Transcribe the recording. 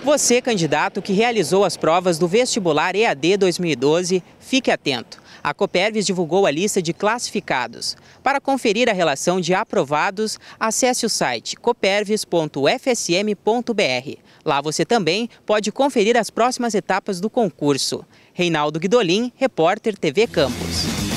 Você, candidato que realizou as provas do vestibular EAD 2012, fique atento. A Copervis divulgou a lista de classificados. Para conferir a relação de aprovados, acesse o site copervis.fsm.br. Lá você também pode conferir as próximas etapas do concurso. Reinaldo Guidolin, repórter TV Campos.